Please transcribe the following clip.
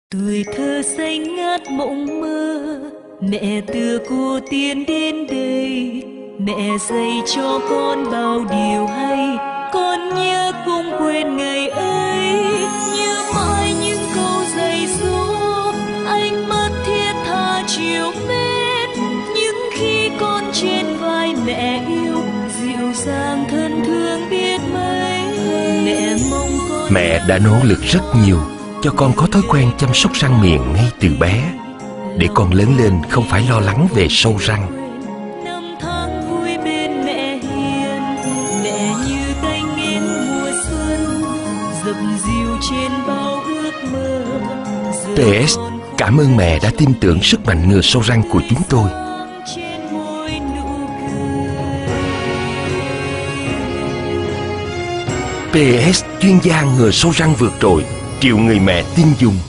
Tuổi thơ xanh ngát mộng mơ, mẹ từ cô tiến đến đây. Mẹ dạy cho con bao điều hay, con nhớ không quên ngày ấy. Nhớ mãi những câu dạy dỗ, ánh mắt thiết tha chiều mến. Những khi con trên vai mẹ yêu, dịu dàng thân thương biết mấy. Mẹ mong con. Mẹ đã nỗ lực rất nhiều cho con có thói quen chăm sóc răng miệng ngay từ bé, để con lớn lên không phải lo lắng về sâu răng. Năm tháng vui bên mẹ hiền, mẹ như cánh én mùa xuân, dập dìu trên bao ước mơ. PS, cảm ơn mẹ đã tin tưởng sức mạnh ngừa sâu răng của chúng tôi. PS, chuyên gia ngừa sâu răng vượt trội, triệu người mẹ tin dùng.